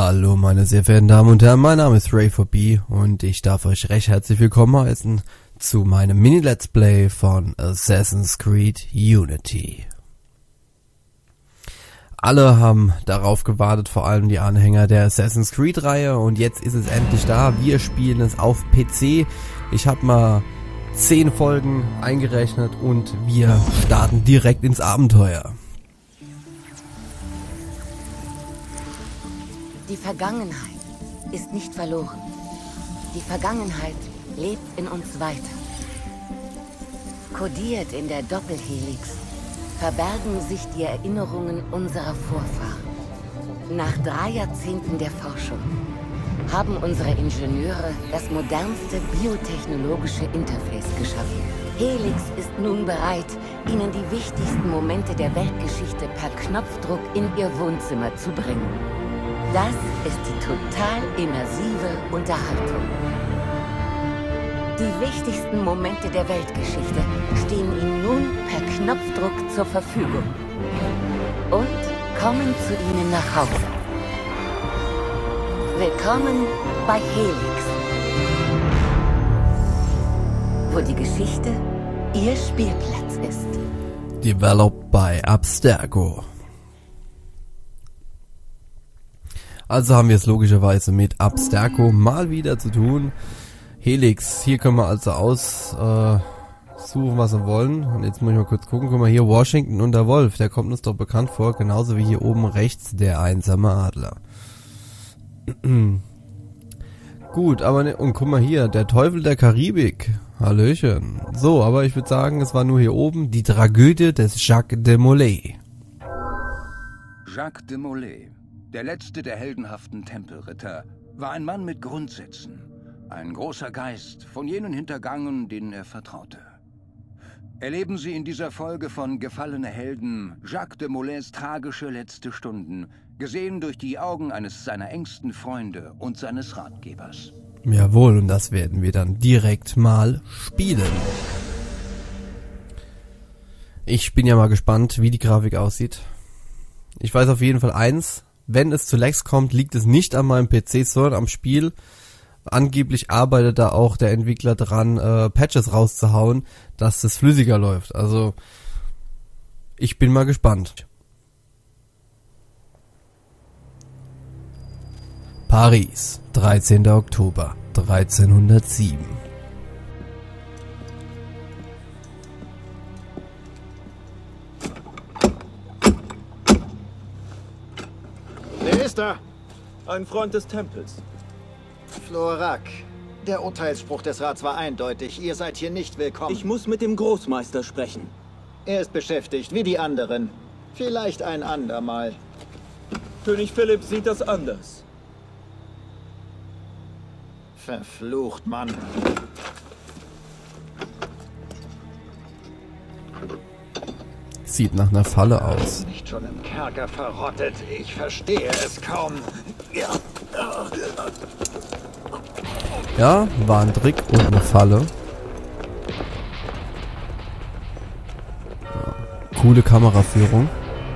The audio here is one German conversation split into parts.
Hallo meine sehr verehrten Damen und Herren, mein Name ist Ray4B und ich darf euch recht herzlich willkommen heißen zu meinem Mini-Let's Play von Assassin's Creed Unity. Alle haben darauf gewartet, vor allem die Anhänger der Assassin's Creed Reihe, und jetzt ist es endlich da. Wir spielen es auf PC. Ich habe mal 10 Folgen eingerechnet und wir starten direkt ins Abenteuer. Die Vergangenheit ist nicht verloren. Die Vergangenheit lebt in uns weiter. Kodiert in der Doppelhelix verbergen sich die Erinnerungen unserer Vorfahren. Nach 3 Jahrzehnten der Forschung haben unsere Ingenieure das modernste biotechnologische Interface geschaffen. Helix ist nun bereit, Ihnen die wichtigsten Momente der Weltgeschichte per Knopfdruck in Ihr Wohnzimmer zu bringen. Das ist die total immersive Unterhaltung. Die wichtigsten Momente der Weltgeschichte stehen Ihnen nun per Knopfdruck zur Verfügung und kommen zu Ihnen nach Hause. Willkommen bei Helix, wo die Geschichte Ihr Spielplatz ist. Developed by Abstergo. Also haben wir es logischerweise mit Abstergo mal wieder zu tun. Helix, hier können wir also aussuchen, was wir wollen. Und jetzt muss ich mal kurz gucken. Guck mal hier, Washington und der Wolf, der kommt uns doch bekannt vor. Genauso wie hier oben rechts der einsame Adler. Gut, aber ne, und guck mal hier, der Teufel der Karibik. Hallöchen. So, aber ich würde sagen, es war nur hier oben die Tragödie des Jacques de Molay. Jacques de Molay, der letzte der heldenhaften Tempelritter, war ein Mann mit Grundsätzen. Ein großer Geist, von jenen hintergangen, denen er vertraute. Erleben Sie in dieser Folge von Gefallene Helden Jacques de Molays tragische letzte Stunden, gesehen durch die Augen eines seiner engsten Freunde und seines Ratgebers. Jawohl, und das werden wir dann direkt mal spielen. Ich bin ja mal gespannt, wie die Grafik aussieht. Ich weiß auf jeden Fall eins: Wenn es zu Lags kommt, liegt es nicht an meinem PC, sondern am Spiel. Angeblich arbeitet da auch der Entwickler dran, Patches rauszuhauen, dass das flüssiger läuft. Also, ich bin mal gespannt. Paris, 13. Oktober 1307. Wer ist da? Ein Freund des Tempels. Florak. Der Urteilsspruch des Rats war eindeutig. Ihr seid hier nicht willkommen. Ich muss mit dem Großmeister sprechen. Er ist beschäftigt, wie die anderen. Vielleicht ein andermal. König Philipp sieht das anders. Verflucht, Mann. Sieht nach einer Falle aus. Nicht schon im Kerker verrottet. Ich verstehe es kaum. Ja, war ein Trick und eine Falle. Ja, coole Kameraführung.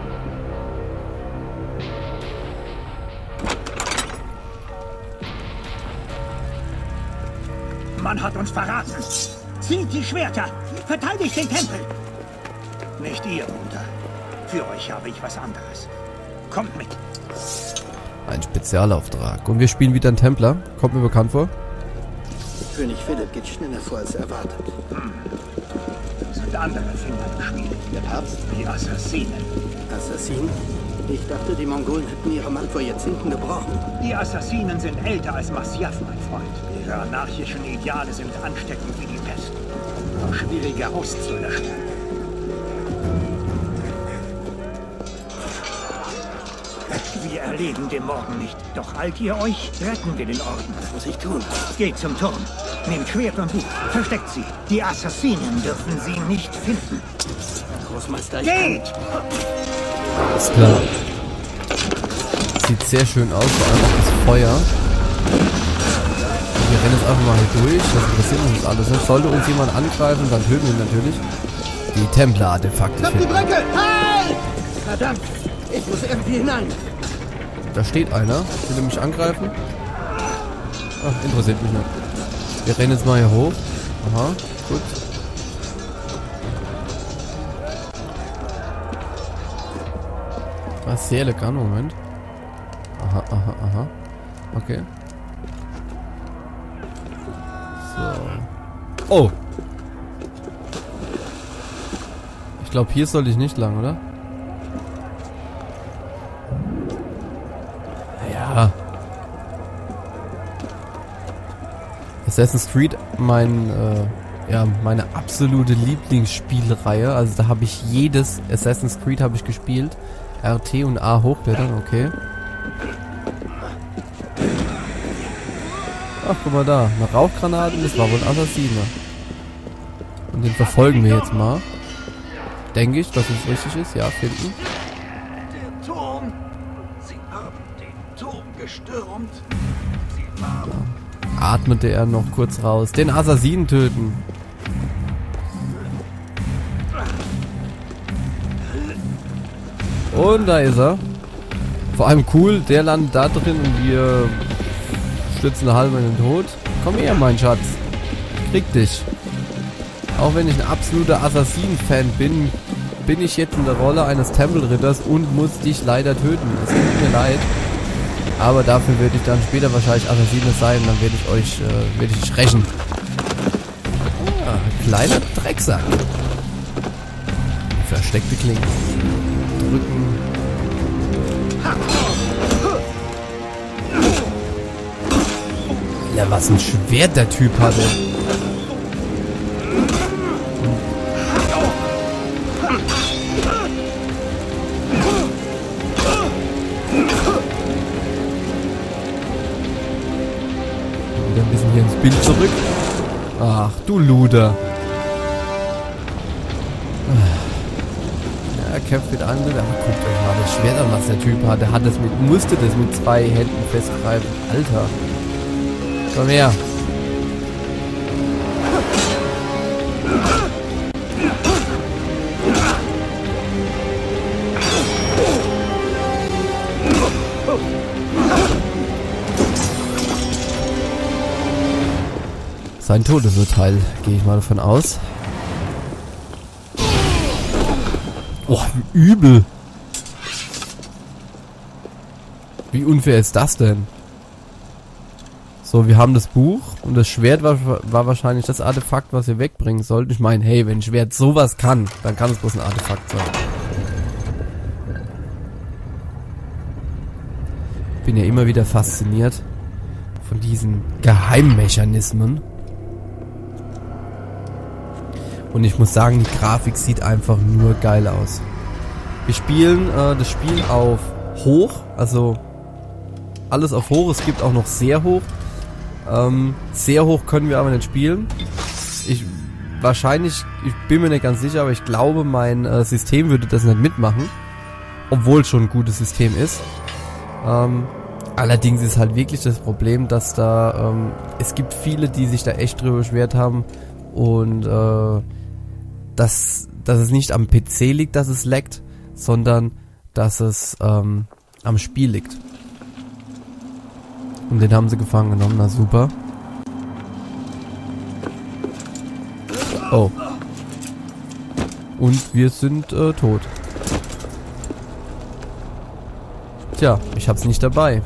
Man hat uns verraten. Zieht die Schwerter. Verteidigt den Tempel. Nicht ihr, Bruder. Für euch habe ich was anderes. Kommt mit. Ein Spezialauftrag. Und wir spielen wieder einen Templer. Kommt mir bekannt vor. König Philipp geht schneller vor als erwartet. Das sind andere Finger im Spiel. Der Papst? Die Assassinen. Assassinen? Ich dachte, die Mongolen hätten ihre Mann vor Jahrzehnten gebrochen. Die Assassinen sind älter als Masyaf, mein Freund. Ihre anarchischen Ideale sind ansteckend wie die Pest. Noch schwieriger auszulöschen. Wir erleben den Morgen nicht. Doch eilt ihr euch, retten wir den Orden. Was muss ich tun? Geht zum Turm. Nehmt Schwert und Buch. Versteckt sie. Die Assassinen dürfen sie nicht finden. Großmeister, Geht! Ist klar. Sieht sehr schön aus, vor allem auch das Feuer. Wir rennen jetzt einfach mal hier durch. Das interessiert uns alles nicht. Sollte uns jemand angreifen, dann töten wir ihn natürlich. Die Templer-Artefakte Stopp die finden. Brücke! Halt! Verdammt! Ich muss irgendwie hinein. Da steht einer. Will er mich angreifen? Ach, interessiert mich nicht. Wir rennen jetzt mal hier hoch. Aha, gut. Ah, sehr elegant, Moment. Aha, aha, aha. Okay. So. Oh! Ich glaube, hier soll ich nicht lang, oder? Ja. Assassin's Creed, meine absolute Lieblingsspielreihe. Also da habe ich jedes Assassin's Creed habe ich gespielt. RT und A hochklettern, okay. Ach, guck mal da. Eine Rauchgranate, das war wohl ein Assassiner. Und den verfolgen wir jetzt mal. Denke ich, dass es richtig ist. Ja, finden. Der Turm. Sie haben den Turm gestürmt. Sie waren... Atmete er noch kurz raus. Den Assassinen töten. Und da ist er. Vor allem cool, der landet da drin und wir stürzen halb in den Tod. Komm her, mein Schatz. Krieg dich. Auch wenn ich ein absoluter Assassinen-Fan bin, bin ich jetzt in der Rolle eines Tempelritters und muss dich leider töten. Es tut mir leid. Aber dafür werde ich dann später wahrscheinlich Assassine sein und dann werde ich dich rächen. Ah, kleiner Drecksack. Versteckte Klinge. Drücken. Ja, was ein Schwert der Typ hatte. Wieder ein bisschen hier ins Bild zurück. Ach, du Luder. Ja, er kämpft mit anderen. Aber guckt euch mal das Schwert an, was der Typ hat. Der hat das musste das mit 2 Händen festgreifen. Alter. Komm her. Sein Todesurteil, gehe ich mal davon aus. Oh, wie übel. Wie unfair ist das denn? So, wir haben das Buch und das Schwert war wahrscheinlich das Artefakt, was wir wegbringen sollten. Ich meine, hey, wenn ein Schwert sowas kann, dann kann es bloß ein Artefakt sein. Bin ja immer wieder fasziniert von diesen Geheimmechanismen. Und ich muss sagen, die Grafik sieht einfach nur geil aus. Wir spielen das Spiel auf hoch, also alles auf hoch. Es gibt auch noch sehr hoch. Sehr hoch können wir aber nicht spielen. Ich bin mir nicht ganz sicher, aber ich glaube, mein System würde das nicht mitmachen. Obwohl es schon ein gutes System ist. Allerdings ist halt wirklich das Problem, dass da es gibt viele, die sich da echt drüber beschwert haben und dass es nicht am PC liegt, dass es laggt, sondern dass es am Spiel liegt. Und den haben sie gefangen genommen, na super. Oh. Und wir sind tot. Tja, ich hab's nicht dabei.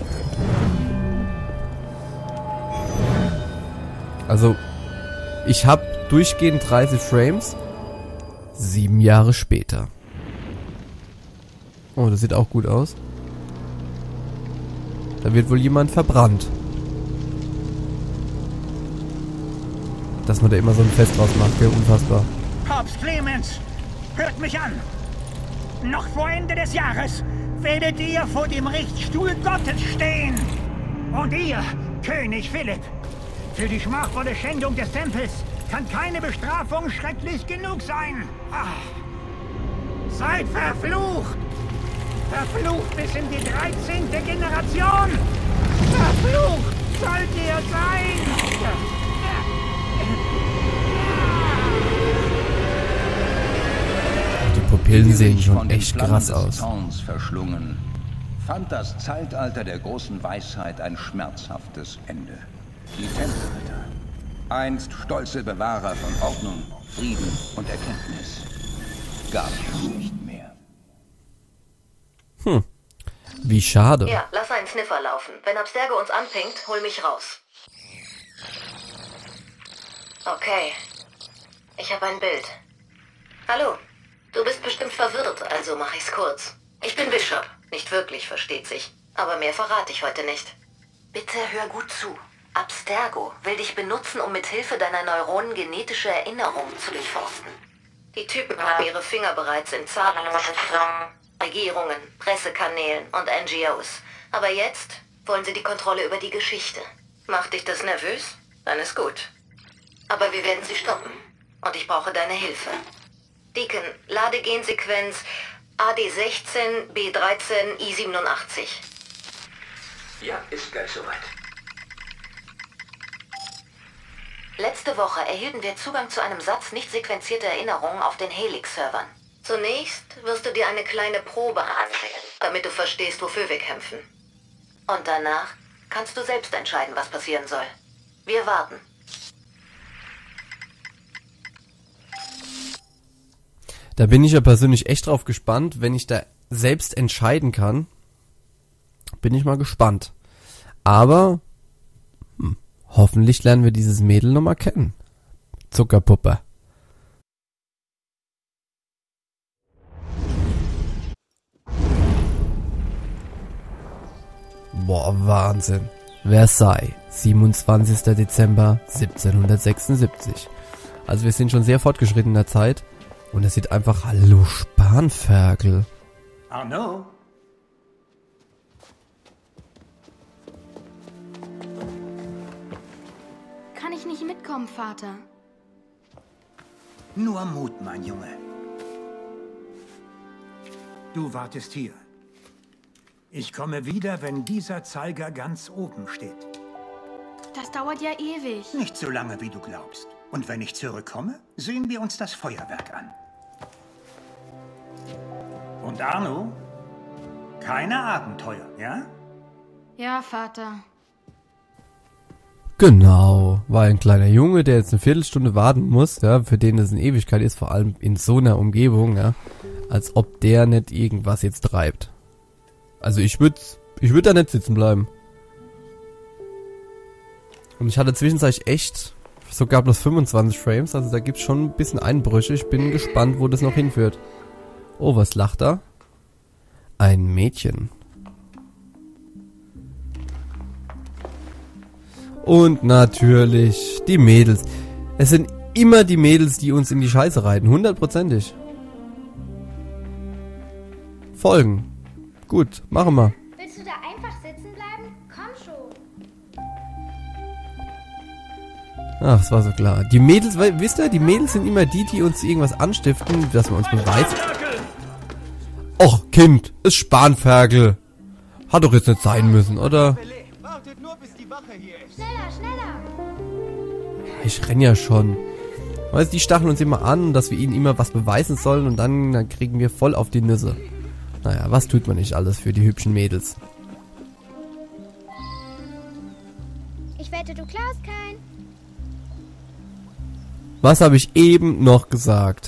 Also, ich hab durchgehend 30 Frames. 7 Jahre später. Oh, das sieht auch gut aus. Da wird wohl jemand verbrannt. Dass man da immer so ein Fest draus macht, gell? Unfassbar. Papst Clemens, hört mich an. Noch vor Ende des Jahres werdet ihr vor dem Richtstuhl Gottes stehen. Und ihr, König Philipp, für die schmachvolle Schändung des Tempels kann keine Bestrafung schrecklich genug sein. Ach. Seid verflucht! Verflucht bis in die 13. Generation! Verflucht sollt ihr sein! Die Pupillen sehen schon echt krass aus. Verschlungen. fand das Zeitalter der großen Weisheit ein schmerzhaftes Ende. Die Tempelritter, einst stolze Bewahrer von Ordnung, Frieden und Erkenntnis, gab es nicht mehr. Wie schade. Ja, lass einen Sniffer laufen. Wenn Abstergo uns anpinkt, hol mich raus. Okay. Ich habe ein Bild. Hallo. Du bist bestimmt verwirrt, also mach ich's kurz. Ich bin Bishop. Nicht wirklich, versteht sich. Aber mehr verrate ich heute nicht. Bitte hör gut zu. Abstergo will dich benutzen, um mit Hilfe deiner Neuronen genetische Erinnerungen zu durchforsten. Die Typen haben ihre Finger bereits in zahllosen Regierungen, Pressekanälen und NGOs. Aber jetzt wollen sie die Kontrolle über die Geschichte. Macht dich das nervös? Dann ist gut. Aber wir werden sie stoppen. Und ich brauche deine Hilfe. Deacon, lade Gensequenz AD16, B13, I87. Ja, ist gleich soweit. Letzte Woche erhielten wir Zugang zu einem Satz nicht sequenzierter Erinnerungen auf den Helix-Servern. Zunächst wirst du dir eine kleine Probe ansehen, damit du verstehst, wofür wir kämpfen. Und danach kannst du selbst entscheiden, was passieren soll. Wir warten. Da bin ich ja persönlich echt drauf gespannt, wenn ich da selbst entscheiden kann. Bin ich mal gespannt. Aber hoffentlich lernen wir dieses Mädel nochmal kennen. Zuckerpuppe. Boah, Wahnsinn. Versailles, 27. Dezember 1776. Also wir sind schon sehr fortgeschritten in der Zeit. Und es sieht einfach, hallo Spanferkel. Arnaud? Kann ich nicht mitkommen, Vater? Nur Mut, mein Junge. Du wartest hier. Ich komme wieder, wenn dieser Zeiger ganz oben steht. Das dauert ja ewig. Nicht so lange, wie du glaubst. Und wenn ich zurückkomme, sehen wir uns das Feuerwerk an. Und Arno? Keine Abenteuer, ja? Ja, Vater. Genau, war ein kleiner Junge, der jetzt eine Viertelstunde warten muss, ja, für den das eine Ewigkeit ist, vor allem in so einer Umgebung, ja, als ob der nicht irgendwas jetzt treibt. Also ich würd da nicht sitzen bleiben. Und ich hatte zwischenzeitlich echt sogar bloß 25 Frames, also da gibt's schon ein bisschen Einbrüche. Ich bin gespannt, wo das noch hinführt. Oh, was lacht da? Ein Mädchen. Und natürlich die Mädels. Es sind immer die Mädels, die uns in die Scheiße reiten. 100%ig. Folgen. Gut, machen wir. Willst du da einfach sitzen bleiben? Komm schon. Ach, es war so klar. Die Mädels, wisst ihr, die Mädels sind immer die, die uns irgendwas anstiften, dass wir uns beweisen. Och, Kind, ist Spanferkel. Hat doch jetzt nicht sein müssen, oder? Wartet nur, bis die Wache hier ist. Schneller, schneller. Ich renn ja schon. Weißt du, die stacheln uns immer an, dass wir ihnen immer was beweisen sollen und dann kriegen wir voll auf die Nüsse. Naja, was tut man nicht alles für die hübschen Mädels? Ich wette, du klaust keinen. Was habe ich eben noch gesagt?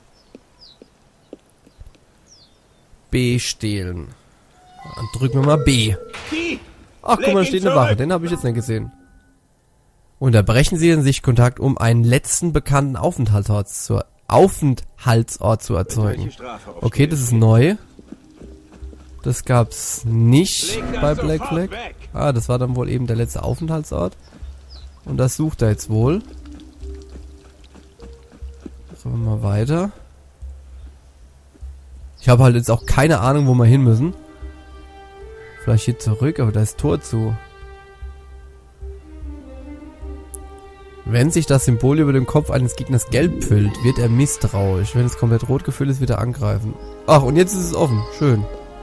B stehlen. Dann drücken wir mal B. Ach, guck mal, da steht eine Wache. Den habe ich jetzt nicht gesehen. Unterbrechen Sie den Sichtkontakt, um einen letzten bekannten Aufenthaltsort zu erzeugen. Okay, das ist neu. Das gab's nicht bei Black Flag. Ah, das war dann wohl eben der letzte Aufenthaltsort. Und das sucht er jetzt wohl. So, mal weiter. Ich habe halt jetzt auch keine Ahnung, wo wir hin müssen. Vielleicht hier zurück, aber da ist Tor zu. Wenn sich das Symbol über dem Kopf eines Gegners gelb füllt, wird er misstrauisch. Wenn es komplett rot gefüllt ist, wird er angreifen. Ach, und jetzt ist es offen. Schön.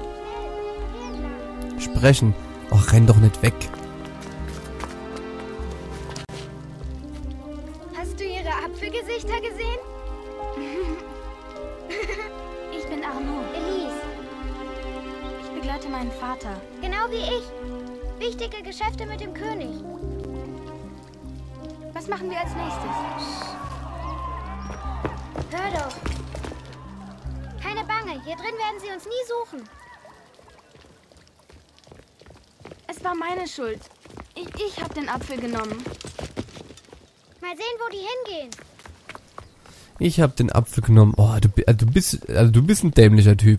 Sprechen. Ach, renn doch nicht weg. Hast du ihre Apfelgesichter gesehen? Ich bin Arnaud. Elise. Ich begleite meinen Vater. Genau wie ich. Wichtige Geschäfte mit dem König. Was machen wir als nächstes? Hör doch. Keine Bange, hier drin werden sie uns nie suchen. Es war meine Schuld. Ich habe den Apfel genommen. Mal sehen, wo die hingehen. Ich habe den Apfel genommen. Oh, du bist ein dämlicher Typ.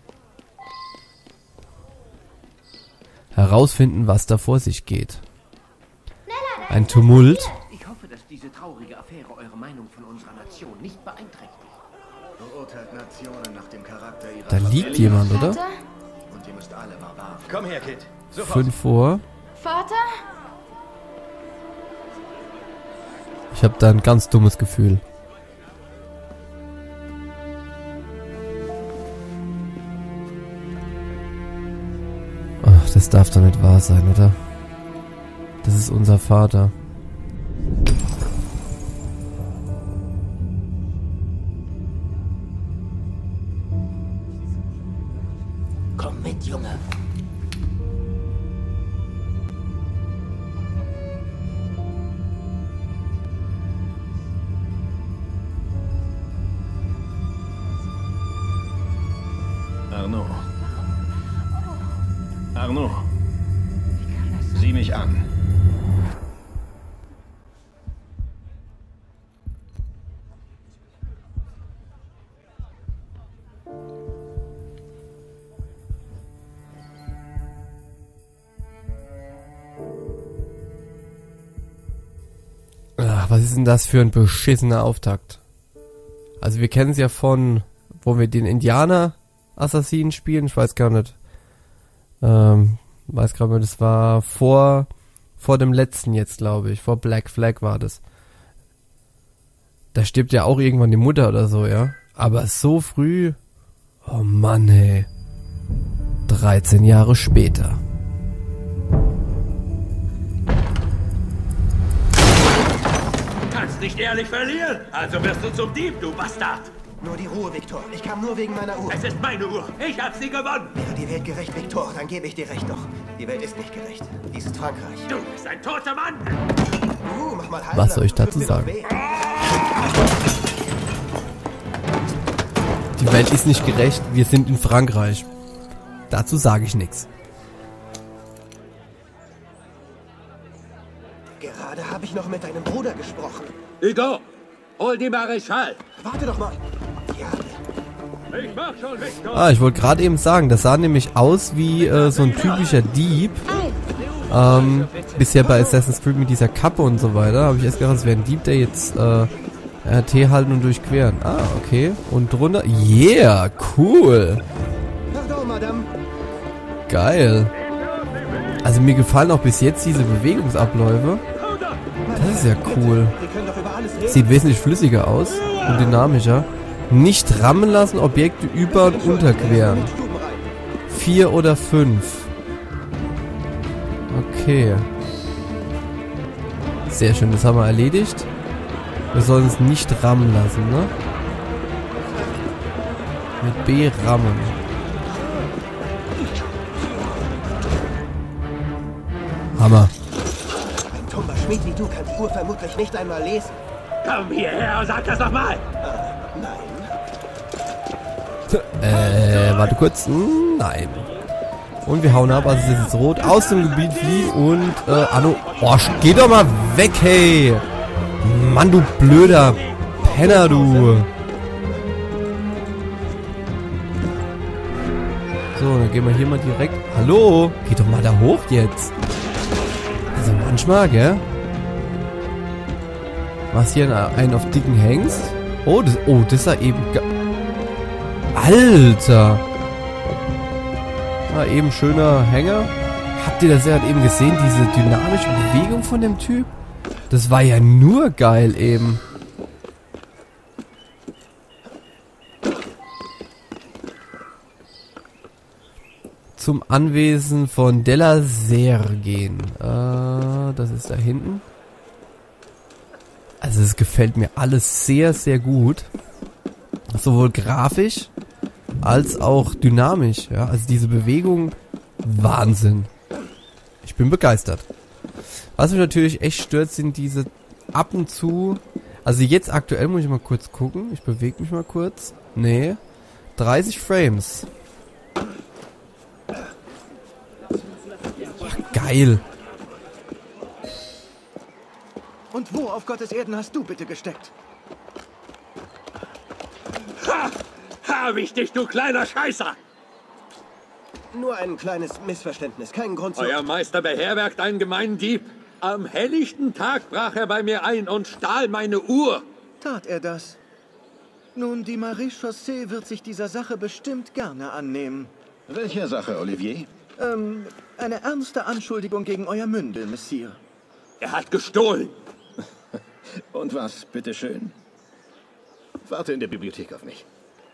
Herausfinden, was da vor sich geht. Ein Tumult. Ich hoffe, dass diese traurige Affäre eure Meinung von unserer Nation nicht beeinträchtigt. Beurteilt Nationen nach dem Charakter ihrer Da liegt jemand, oder? Und ihr müsst alle Barbaren. Komm her, Kid. 5 vor. Vater? Ich habe da ein ganz dummes Gefühl. Ach, das darf doch nicht wahr sein, oder? Das ist unser Vater. Komm mit, Junge. Arnaud. Sieh mich an. Ach, was ist denn das für ein beschissener Auftakt? Also wir kennen es ja von, wo wir den Indianer-Assassinen spielen, ich weiß gar nicht. Weiß gerade mal, das war vor dem letzten jetzt, glaube ich. Vor Black Flag war das. Da stirbt ja auch irgendwann die Mutter oder so, ja. Aber so früh. Oh Mann, ey. 13 Jahre später. Du kannst nicht ehrlich verlieren, also wirst du zum Dieb, du Bastard. Nur die Ruhe, Viktor. Ich kam nur wegen meiner Uhr. Es ist meine Uhr. Ich hab sie gewonnen. Wäre die Welt gerecht, Viktor, dann gebe ich dir recht. Doch die Welt ist nicht gerecht. Dies ist Frankreich. Du bist ein toter Mann. Mach mal Was soll ich dazu sagen? Die Welt ist nicht gerecht. Wir sind in Frankreich. Dazu sage ich nichts. Gerade habe ich noch mit deinem Bruder gesprochen. Hugo, hol die Maréchal. Warte doch mal. Ja. Ich mach schon, Victor. Ah, ich wollte gerade eben sagen, das sah nämlich aus wie so ein typischer Dieb. Bisher bei Assassin's Creed mit dieser Kappe und so weiter, habe ich erst gedacht, es wäre ein Dieb, der jetzt RT halten und durchqueren. Ah, okay. Und drunter. Yeah, cool. Pardon, Madame. Geil. Also mir gefallen auch bis jetzt diese Bewegungsabläufe. Das ist ja cool. Sieht wesentlich flüssiger aus und dynamischer. Nicht rammen lassen, Objekte über- und unterqueren. 4 oder 5. Okay. Sehr schön, das haben wir erledigt. Wir sollen es nicht rammen lassen, ne? Mit B rammen. Hammer. Ein tummer Schmied wie du kann die Uhr vermutlich nicht einmal lesen. Komm hierher und sag das nochmal. Nein. Warte kurz. Nein. Und wir hauen ab, also es ist jetzt rot. Aus dem Gebiet fliehen und, Anno. Oh, geh doch mal weg, hey. Mann, du blöder Penner, du. So, dann gehen wir hier mal direkt. Hallo? Geh doch mal da hoch jetzt. Also manchmal, gell? Was hier einen auf dicken Hengst? Oh, das ist ja eben... Alter! Ah, eben schöner Hänger. Habt ihr das ja eben gesehen, diese dynamische Bewegung von dem Typ? Das war ja nur geil eben. Zum Anwesen von Della Serre gehen. Das ist da hinten. Also es gefällt mir alles sehr, sehr gut. Sowohl grafisch als auch dynamisch. Ja? Also diese Bewegung Wahnsinn. Ich bin begeistert. Was mich natürlich echt stört, sind diese ab und zu... Also jetzt aktuell muss ich mal kurz gucken. Ich bewege mich mal kurz. Nee. 30 Frames. Ach, geil. Und wo auf Gottes Erden hast du bitte gesteckt? Ha! Hab ich dich, du kleiner Scheißer! Nur ein kleines Missverständnis, kein Grund zu... Euer Meister beherbergt einen gemeinen Dieb. Am helllichten Tag brach er bei mir ein und stahl meine Uhr. Tat er das? Nun, die Maréchaussee wird sich dieser Sache bestimmt gerne annehmen. Welcher Sache, Olivier? Eine ernste Anschuldigung gegen euer Mündel, Messier. Er hat gestohlen. Und was, bitteschön? Warte in der Bibliothek auf mich.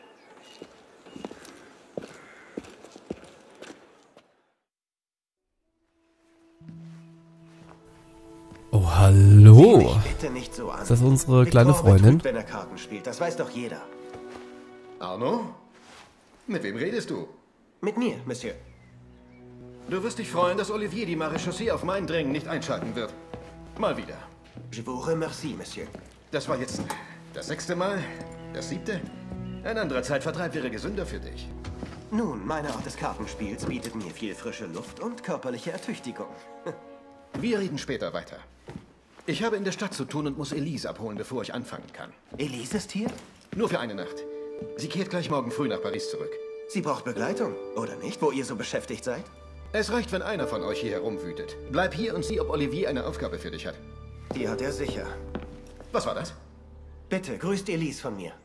Oh, hallo. Bitte nicht so an. Ist das unsere kleine Freundin? Betrügt, wenn er Karten spielt, das weiß doch jeder. Arno? Mit wem redest du? Mit mir, Monsieur. Du wirst dich freuen, dass Olivier die Maréchaussee auf mein Drängen nicht einschalten wird. Mal wieder. Je vous remercie, Monsieur. Das war jetzt das 6. Mal, das 7. Ein anderer Zeitvertreib wäre gesünder für dich. Nun, meine Art des Kartenspiels bietet mir viel frische Luft und körperliche Ertüchtigung. Wir reden später weiter. Ich habe in der Stadt zu tun und muss Elise abholen, bevor ich anfangen kann. Elise ist hier? Nur für eine Nacht. Sie kehrt gleich morgen früh nach Paris zurück. Sie braucht Begleitung, oder nicht, wo ihr so beschäftigt seid? Es reicht, wenn einer von euch hier herumwütet. Bleib hier und sieh, ob Olivier eine Aufgabe für dich hat. Die hat er sicher. Was war das? Bitte, grüßt Elise von mir.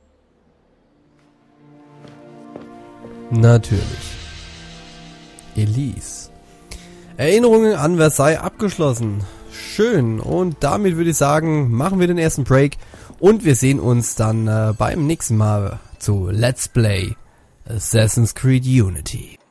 Natürlich. Elise. Erinnerungen an Versailles abgeschlossen. Schön. Und damit würde ich sagen, machen wir den ersten Break. Und wir sehen uns dann beim nächsten Mal zu Let's Play Assassin's Creed Unity.